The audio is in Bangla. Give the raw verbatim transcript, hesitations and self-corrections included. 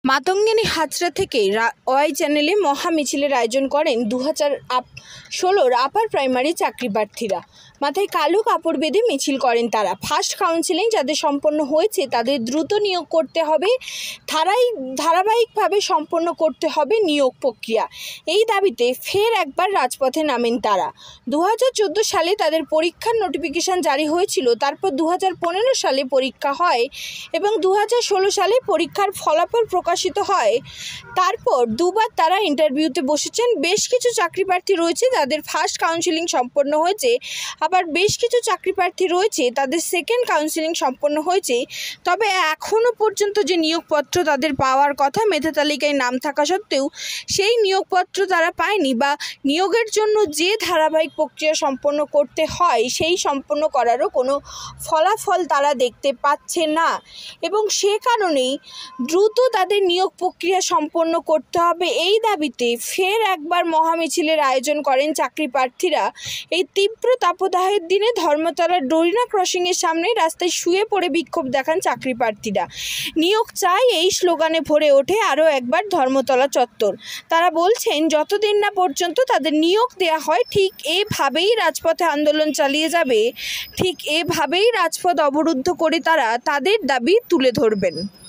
মাতঙ্গিনী হাজরা থেকে ওয়াই চ্যানেলে মহা মিছিলের আয়োজন করেন দু হাজার ষোলোর আপার প্রাইমারি চাকরি প্রার্থীরা। মাথায় কালো কাপড় বেঁধে মিছিল করেন তারা। ফার্স্ট কাউন্সেলিং যাদের সম্পন্ন হয়েছে তাদের দ্রুত নিয়োগ করতে হবে, ধারাই ধারাবাহিকভাবে সম্পন্ন করতে হবে নিয়োগ প্রক্রিয়া। এই দাবিতে ফের একবার রাজপথে নামেন তারা। দু হাজার চোদ্দো সালে তাদের পরীক্ষার নোটিফিকেশান জারি হয়েছিল, তারপর দু হাজার পনেরো সালে পরীক্ষা হয় এবং দু হাজার ষোলো সালে পরীক্ষার ফলাফল প্রকাশিত হয়। তারপর দুবার তারা ইন্টারভিউতে বসেছেন। বেশ কিছু চাকরি প্রার্থী রয়েছে যাদের ফার্স্ট কাউন্সেলিং সম্পন্ন হয়েছে, আবার বেশ কিছু চাকরি প্রার্থী রয়েছে তাদের সেকেন্ড কাউন্সেলিং সম্পন্ন হয়েছে। তবে এখনও পর্যন্ত যে নিয়োগপত্র তাদের পাওয়ার কথা, মেধা তালিকায় নাম থাকা সত্ত্বেও সেই নিয়োগপত্র তারা পায়নি, বা নিয়োগের জন্য যে ধারাবাহিক প্রক্রিয়া সম্পন্ন করতে হয় সেই সম্পন্ন করারও কোনো ফলাফল তারা দেখতে পাচ্ছে না। এবং সে কারণেই দ্রুত তাদের নিয়োগ প্রক্রিয়া সম্পন্ন করতে হবে, এই দাবিতে ফের একবার মহামিছিলের আয়োজন করেন চাকরি প্রার্থীরা। এই তীব্র তাপদাহের দিনে ধর্মতলার ডোরিনা ক্রসিংয়ের সামনে রাস্তায় শুয়ে পড়ে বিক্ষোভ দেখান চাকরি প্রার্থীরা। নিয়োগ চাই এই স্লোগানে ভরে ওঠে আরও একবার ধর্মতলা চত্বর। তারা বলছেন যতদিন না পর্যন্ত তাদের নিয়োগ দেয়া হয় ঠিক এভাবেই রাজপথে আন্দোলন চালিয়ে যাবে, ঠিক এভাবেই রাজপথ অবরুদ্ধ করে তারা তাদের দাবি তুলে ধরবেন।